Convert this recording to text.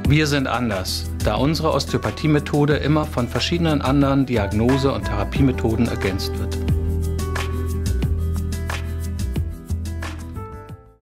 Wir sind anders, da unsere Osteopathie-Methode immer von verschiedenen anderen Diagnose- und Therapiemethoden ergänzt wird.